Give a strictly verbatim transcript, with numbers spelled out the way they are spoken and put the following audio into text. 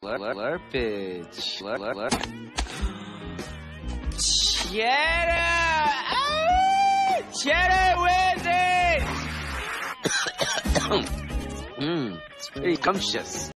Slurpage. Slurp. Cheddar! Ah! Cheddar Wizard! Mmm, it's very scrumptious.